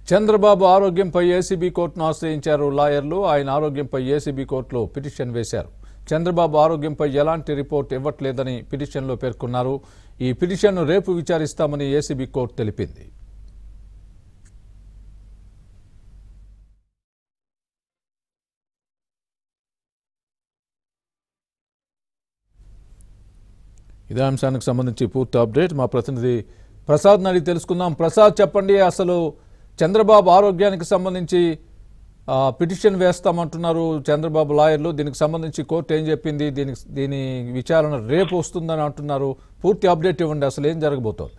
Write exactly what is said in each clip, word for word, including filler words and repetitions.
చంద్రబాబు ఆరోగ్యంపై ఏసీబీ కోర్టును ఆశ్రయించారు లాయర్లు. ఆయన ఆరోగ్యంపై ఏసీబీ కోర్టులో పిటిషన్ వేశారు. చంద్రబాబు ఆరోగ్యంపై ఎలాంటి రిపోర్ట్ ఇవ్వట్లేదని పిటిషన్లో పేర్కొన్నారు. ఈ పిటిషన్ను రేపు విచారిస్తామని ఏసీబీ కోర్టు తెలిపింది. ఇదే అంశానికి సంబంధించి పూర్తి అప్డేట్ మా ప్రతినిధి ప్రసాద్ అడిగి తెలుసుకుందాం. ప్రసాద్, చెప్పండి, అసలు చంద్రబాబు ఆరోగ్యానికి సంబంధించి పిటిషన్ వేస్తామంటున్నారు చంద్రబాబు లాయర్లు. దీనికి సంబంధించి కోర్టు ఏం చెప్పింది? దీనికి దీని విచారణ రేపు వస్తుందని అంటున్నారు. పూర్తి అప్డేట్ ఇవ్వండి, అసలు ఏం జరగబోతోంది?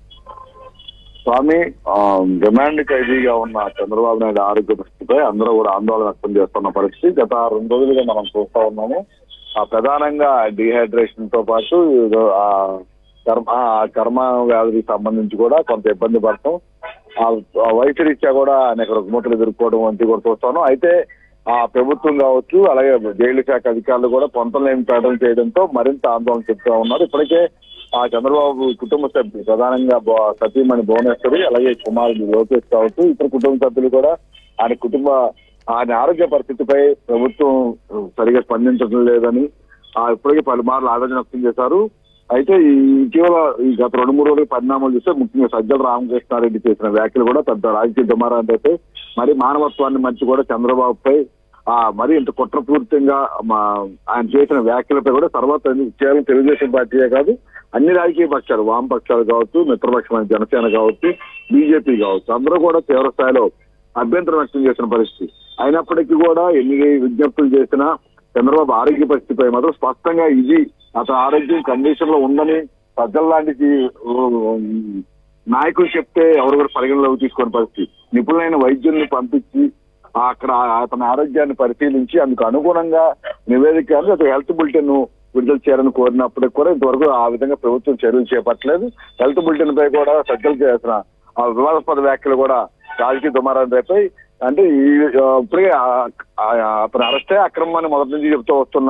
స్వామి, రిమాండ్ ఖైదీగా ఉన్న చంద్రబాబు నాయుడు ఆరోగ్య పరిస్థితిపై అందరూ కూడా ఆందోళన వ్యక్తం చేస్తున్న పరిస్థితి గత రెండు రోజులుగా మనం చూస్తా ఉన్నాము. ప్రధానంగా డిహైడ్రేషన్ తో పాటు ఆ కర్మ కర్మ వ్యాధికి సంబంధించి కూడా కొంత ఇబ్బంది పడతాం, ఆ వయసు రీత్యా కూడా అనేక రుగ్మతలు ఎదుర్కోవడం వంటి కూడా చూస్తాను. అయితే ఆ ప్రభుత్వం కావచ్చు, అలాగే జైలు శాఖ అధికారులు కూడా పొంతలేని ప్రకటన చేయడంతో మరింత ఆందోళన చెప్తా ఉన్నారు. ఇప్పటికే ఆ చంద్రబాబు కుటుంబ సభ్యులు, ప్రధానంగా సతీమణి భువనేశ్వరి, అలాగే కుమారుడు లోకేష్ కావచ్చు, ఇతర కుటుంబ సభ్యులు కూడా ఆయన కుటుంబ ఆయన ఆరోగ్య పరిస్థితిపై ప్రభుత్వం సరిగా స్పందించడం లేదని ఇప్పటికే పలుమార్లు ఆవేదన వ్యక్తం చేశారు. అయితే ఈ ఇటీవల ఈ గత రెండు మూడు రోజుల పరిణామాలు చూస్తే ముఖ్యంగా సజ్జల రామకృష్ణారెడ్డి చేసిన వ్యాఖ్యలు కూడా పెద్ద రాజకీయ దుమారాన్ని అయితే మరి మానవత్వాన్ని మంచి కూడా చంద్రబాబుపై ఆ మరి ఇంత కుట్రపూరితంగా ఆయన చేసిన వ్యాఖ్యలపై కూడా తర్వాత కేవలం తెలుగుదేశం పార్టీయే కాదు, అన్ని రాజకీయ పక్షాలు, వామపక్షాలు కావచ్చు, మిత్రపక్షమైన జనసేన కావచ్చు, బీజేపీ కావచ్చు, అందరూ కూడా తీవ్ర స్థాయిలో అభ్యంతరం వ్యక్తం చేసిన పరిస్థితి. అయినప్పటికీ కూడా ఎన్ని విజ్ఞప్తులు చేసినా చంద్రబాబు ఆరోగ్య పరిస్థితిపై మాత్రం స్పష్టంగా ఇది అతని ఆరోగ్యం కండిషన్ లో ఉందని ప్రజల లాంటి నాయకులు చెప్తే ఎవరు కూడా పరిగణలోకి తీసుకునే పరిస్థితి. నిపుణులైన వైద్యుల్ని పంపించి అక్కడ అతని ఆరోగ్యాన్ని పరిశీలించి అందుకు అనుగుణంగా నివేదిక హెల్త్ బులెటిన్ విడుదల చేయాలని కోరినప్పటికీ కూడా ఇంతవరకు ఆ విధంగా ప్రభుత్వం చర్యలు చేపట్టలేదు. హెల్త్ బులెటిన్ పై కూడా సజ్జలు చేసిన ఆ వివాదాస్పద వ్యాఖ్యలు కూడా రాజకీయ దుమారాన్ని రేపై అంటే ఈ ఇప్పుడే అతను అరెస్టే అక్రమాన్ని మొదటి నుంచి చెప్తూ వస్తున్న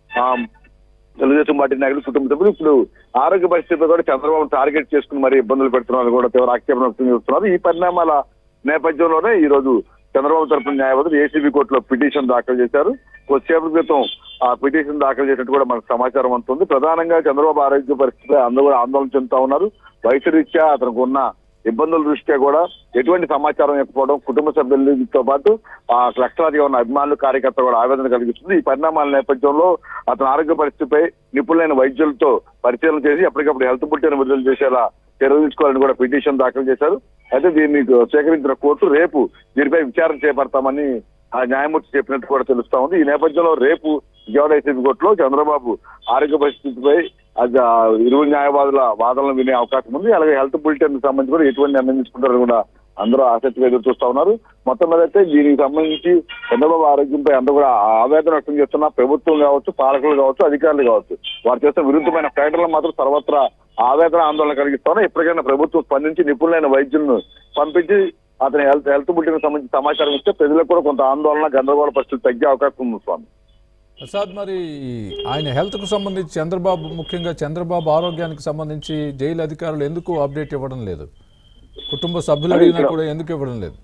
తెలుగుదేశం పార్టీ నాయకులు, కుటుంబ సభ్యులు ఇప్పుడు ఆరోగ్య పరిస్థితిపై కూడా చంద్రబాబు టార్గెట్ చేసుకుని మరీ ఇబ్బందులు పెడుతున్నారు కూడా తీవ్ర ఆక్షేపణ వ్యక్తం చేస్తున్నారు. ఈ పరిణామాల నేపథ్యంలోనే ఈ రోజు చంద్రబాబు తరఫున న్యాయవాదులు ఏసీబీ కోర్టులో పిటిషన్ దాఖలు చేశారు. కొద్దిసేపటి క్రితం ఆ పిటిషన్ దాఖలు చేసినట్టు కూడా మనకు సమాచారం అందుతుంది. ప్రధానంగా చంద్రబాబు ఆరోగ్య పరిస్థితిపై అందరూ కూడా ఆందోళన చెందుతా ఉన్నారు. వయసు రీత్యా అతనికి ఉన్న ఇబ్బందుల దృష్ట్యా కూడా ఎటువంటి సమాచారం ఇవ్వకపోవడం కుటుంబ సభ్యులతో పాటు ఆ లక్షలాదిగా ఉన్న అభిమానులు, కార్యకర్తలు కూడా ఆవేదన కలిగిస్తుంది. ఈ పరిణామాల నేపథ్యంలో అతని ఆరోగ్య పరిస్థితిపై నిపుణులైన వైద్యులతో పరిశీలన చేసి ఎప్పటికప్పుడు హెల్త్ బులెటిన్ విడుదల చేసేలా చర్యలు తీసుకోవాలని కూడా పిటిషన్ దాఖలు చేశారు. అయితే దీన్ని స్వీకరించిన కోర్టు రేపు దీనిపై విచారణ చేపడతామని ఆ న్యాయమూర్తి చెప్పినట్టు కూడా తెలుస్తా ఉంది. ఈ నేపథ్యంలో రేపు విజయవాడ ఏసీబీ కోర్టులో చంద్రబాబు ఆరోగ్య పరిస్థితిపై అది ఇరు న్యాయవాదుల వాదనలు వినే అవకాశం ఉంది. అలాగే హెల్త్ బులెటిన్ సంబంధించి కూడా ఎటువంటి నిర్ణయం తీసుకుంటారో కూడా అందరూ ఆసక్తిగా ఎదురు చూస్తా ఉన్నారు. మొత్తం మీద అయితే దీనికి సంబంధించి చంద్రబాబు ఆరోగ్యంపై అందరూ కూడా ఆవేదన వ్యక్తం చేస్తున్న ప్రభుత్వం కావచ్చు, పాలకులు కావచ్చు, అధికారులు కావచ్చు, వారు చేస్తున్న విరుద్ధమైన ప్రకటనలు మాత్రం సర్వత్రా ఆవేదన ఆందోళన కలిగిస్తా ఉన్నాయి. ఎప్పటికైనా ప్రభుత్వం స్పందించి నిపుణులైన వైద్యులను పంపించి అతని హెల్త్ హెల్త్ బులెటిన్ సంబంధించి సమాచారం ఇస్తే ప్రజలకు కూడా కొంత ఆందోళన, గందరగోళ పరిస్థితి తగ్గే అవకాశం ఉంది. స్వామి ప్రసాద్, మరి ఆయన హెల్త్కు సంబంధించి చంద్రబాబు ముఖ్యంగా చంద్రబాబు ఆరోగ్యానికి సంబంధించి జైలు అధికారులు ఎందుకు అప్డేట్ ఇవ్వడం లేదు? కుటుంబ సభ్యులు అడిగినా కూడా ఎందుకు ఇవ్వడం లేదు?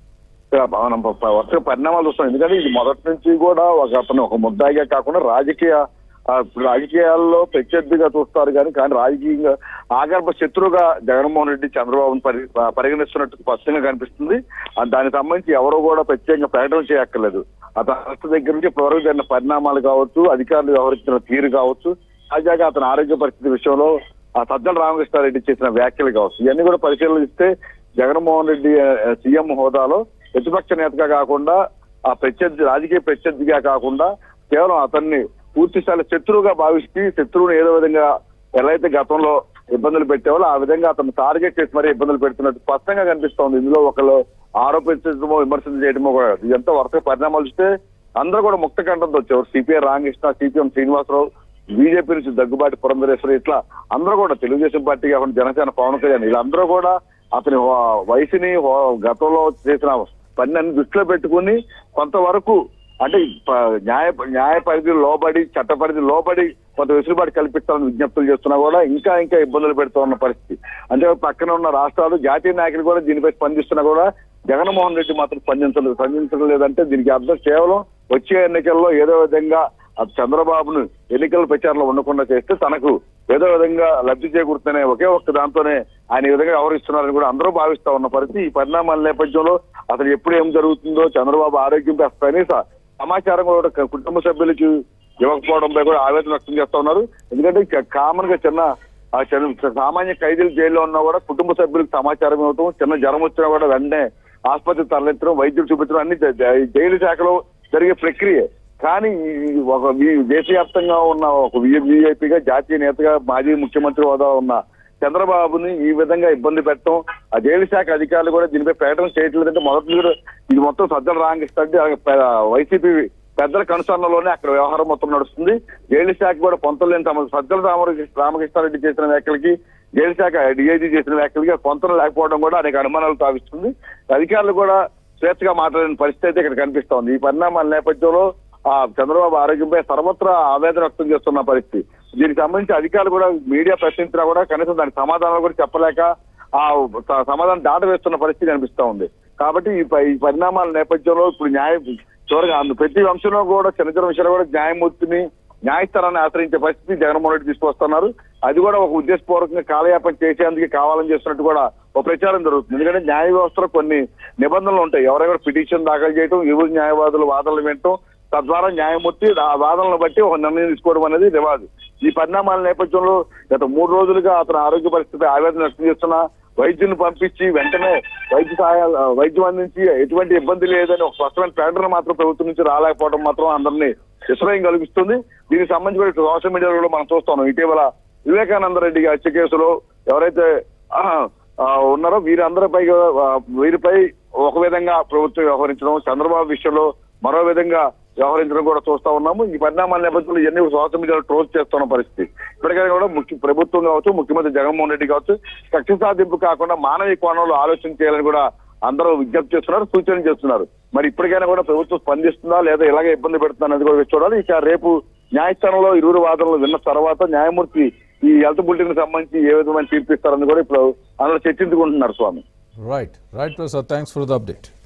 మనం వరుస పరిణామాలు చూస్తాం. ఎందుకంటే ఇది మొదటి నుంచి కూడా ఒక అతను ఒక ముద్దాయిగా కాకుండా రాజకీయ రాజకీయాల్లో ప్రత్యర్థిగా చూస్తారు కానీ కానీ రాజకీయంగా ఆగర్భ శత్రువుగా జగన్మోహన్ రెడ్డి చంద్రబాబును పరి పరిగణిస్తున్నట్టు స్పష్టంగా కనిపిస్తుంది. దానికి సంబంధించి ఎవరో కూడా ప్రత్యేకంగా ప్రకటన చేయక్కర్లేదు. అతని అరెస్ట్ దగ్గర నుంచి ఇప్పటివరకు జరిగిన పరిణామాలు కావచ్చు, అధికారులు వ్యవహరించిన తీరు కావచ్చు, తాజాగా అతని ఆరోగ్య పరిస్థితి విషయంలో ఆ సజ్జల రామకృష్ణారెడ్డి చేసిన వ్యాఖ్యలు కావచ్చు, ఇవన్నీ కూడా పరిశీలిస్తే జగన్మోహన్ రెడ్డి సీఎం హోదాలో ప్రతిపక్ష నేతగా కాకుండా ఆ ప్రత్యర్థి రాజకీయ ప్రత్యర్థిగా కాకుండా కేవలం అతన్ని పూర్తి స్థాయి శత్రువుగా భావిస్తే శత్రువుని ఏదో విధంగా ఎలా అయితే గతంలో ఇబ్బందులు పెట్టేవాళ్ళు ఆ విధంగా అతను టార్గెట్ చేసి మరీ ఇబ్బందులు పెడుతున్నట్టు స్పష్టంగా కనిపిస్తోంది. ఇందులో ఒకళ్ళు ఆరోపించడమో విమర్శలు చేయడమో కూడా ఇదంతా వరుస పరిణామాలు చూస్తే అందరూ కూడా ముక్త కంఠంతో వచ్చారు. CPI Ramakrishna, CPM Srinivasarao, BJP నుంచి దగ్గుబాటి పురంధరేశ్వరి, ఇట్లా అందరూ కూడా తెలుగుదేశం పార్టీ కాకుండా జనసేన పవన్ కళ్యాణ్ వీళ్ళందరూ కూడా అతని వయసుని గతంలో చేసిన పని దృష్టిలో పెట్టుకుని కొంతవరకు అంటే న్యాయ న్యాయ పరిధి లోబడి చట్ట పరిధి లోబడి కొంత వెసులుబాటు కల్పిస్తామని విజ్ఞప్తులు చేస్తున్నా కూడా ఇంకా ఇంకా ఇబ్బందులు పెడుతూ ఉన్న పరిస్థితి. అంటే పక్కన ఉన్న రాష్ట్రాలు జాతీయ నాయకులు కూడా దీనిపై స్పందిస్తున్నా కూడా జగన్మోహన్ రెడ్డి మాత్రం స్పందించలేదు స్పందించడం లేదంటే దీనికి అర్థం కేవలం వచ్చే ఎన్నికల్లో ఏదో విధంగా చంద్రబాబును ఎన్నికల ప్రచారంలో ఉండకుండా చేస్తే తనకు ఏదో విధంగా లబ్ధి చేకూరుతుందనే ఒకే ఒక్క దాంతోనే ఆయన ఈ విధంగా వ్యవహరిస్తున్నారని కూడా అందరూ భావిస్తా ఉన్న పరిస్థితి. ఈ పరిణామాల నేపథ్యంలో అసలు ఎప్పుడు ఏం జరుగుతుందో, చంద్రబాబు ఆరోగ్యం కనీస సమాచారం కూడా కుటుంబ సభ్యులకి ఇవ్వకపోవడంపై కూడా ఆవేదన వ్యక్తం చేస్తా ఉన్నారు. ఎందుకంటే కామన్ గా చిన్న సామాన్య ఖైదీలు జైల్లో ఉన్నా కూడా కుటుంబ సభ్యులకు సమాచారం ఇవ్వటం, చిన్న జ్వరం వచ్చినా కూడా వెంటనే ఆసుపత్రి తరలించడం, వైద్యులు చూపించడం అన్ని జైలు శాఖలో జరిగే ప్రక్రియ. కానీ ఒక దేశవ్యాప్తంగా ఉన్న ఒక వీఐపీగా, జాతీయ నేతగా, మాజీ ముఖ్యమంత్రి హోదా ఉన్న చంద్రబాబుని ఈ విధంగా ఇబ్బంది పెట్టడం, ఆ జైలు శాఖ అధికారులు కూడా దీనిపై ప్రకటన చేయట్లేదంటే మొదటి ఇది మొత్తం సజ్జల రామకృష్ణ వైసీపీ పెద్దల కనుసరణలోనే అక్కడ వ్యవహారం మొత్తం నడుస్తుంది. జైలు శాఖ కూడా పొంతలు లేని తమ సజ్జల రామకృష్ణారెడ్డి చేసిన వ్యాఖ్యలకి, జైలు శాఖ డిఐజీ చేసిన వ్యాఖ్యలకి పొంతలు లేకపోవడం కూడా అనేక అనుమానాలు తావిస్తుంది. అధికారులు కూడా స్వేచ్ఛగా మాట్లాడిన పరిస్థితి అయితే ఇక్కడ కనిపిస్తోంది. ఈ పరిణామాల నేపథ్యంలో ఆ చంద్రబాబు ఆరోగ్యంపై సర్వత్రా ఆవేదన వ్యక్తం చేస్తున్న పరిస్థితి. దీనికి సంబంధించి అధికారులు కూడా మీడియా ప్రశ్నించినా కూడా కనీసం దానికి సమాధానాలు కూడా చెప్పలేక ఆ సమాధానం దాట వేస్తున్న పరిస్థితి కనిపిస్తా ఉంది. కాబట్టి ఈ పరిణామాల నేపథ్యంలో ఇప్పుడు న్యాయ చివరిగా ప్రతి అంశంలో కూడా చిన్న చిన్న విషయాలు కూడా న్యాయమూర్తిని, న్యాయస్థానాన్ని ఆశ్రయించే పరిస్థితి జగన్మోహన్ రెడ్డి తీసుకొస్తున్నారు. అది కూడా ఒక ఉద్దేశపూర్వకంగా కాలయాపన చేసేందుకు కావాలని చేస్తున్నట్టు కూడా ఒక ప్రచారం జరుగుతుంది. ఎందుకంటే న్యాయ వ్యవస్థలో కొన్ని నిబంధనలు ఉంటాయి. ఎవరైనా పిటిషన్ దాఖలు చేయడం, ఎవరు న్యాయవాదులు వాదనలు వినటం, తద్వారా న్యాయమూర్తి ఆ వాదనలను బట్టి ఒక నిర్ణయం తీసుకోవడం అనేది రివాజు. ఈ పరిణామాల నేపథ్యంలో గత మూడు రోజులుగా అతని ఆరోగ్య పరిస్థితి ఆవేదన వ్యక్తం చేస్తున్న వైద్యుని పంపించి వెంటనే వైద్య సహాయాలు వైద్యం అందించి ఎటువంటి ఇబ్బంది లేదని ఒక స్పష్టమైన ప్రకటన మాత్రం ప్రభుత్వం నుంచి రాలేకపోవడం మాత్రం అందరినీ విస్మయం కలిగిస్తుంది. దీనికి సంబంధించి కూడా సోషల్ మీడియాలో మనం చూస్తాం. ఇటీవల వివేకానంద రెడ్డి హత్య కేసులో ఎవరైతే ఉన్నారో వీరందరిపై వీరిపై ఒక విధంగా ప్రభుత్వం వ్యవహరించడం, చంద్రబాబు విషయంలో మరో విధంగా వ్యవహరించడం కూడా చూస్తా ఉన్నాము. ఈ పరిణామాల నేపథ్యంలో ఇవన్నీ సోషల్ మీడియాలో ట్రోల్ చేస్తున్న పరిస్థితి. ఇప్పటికైనా కూడా ముఖ్య ప్రభుత్వం కావచ్చు, ముఖ్యమంత్రి జగన్మోహన్ రెడ్డి కావచ్చు, కక్ష సాధింపు కాకుండా మానవీయ కోణంలో ఆలోచన చేయాలని కూడా అందరూ విజ్ఞప్తి చేస్తున్నారు, సూచన చేస్తున్నారు. మరి ఇప్పటికైనా కూడా ప్రభుత్వం స్పందిస్తుందా లేదా ఇలాగే ఇబ్బంది పెడుతుందా అనేది కూడా చూడాలి. ఇక రేపు న్యాయస్థానంలో ఇరువురు వాదనలు విన్న తర్వాత న్యాయమూర్తి ఈ హెల్త్ బులెటిన్ సంబంధించి ఏ విధమైన తీర్పిస్తారని కూడా ఇప్పుడు అందరూ చర్చించుకుంటున్నారు. Swami right right Prasad, thanks for the update.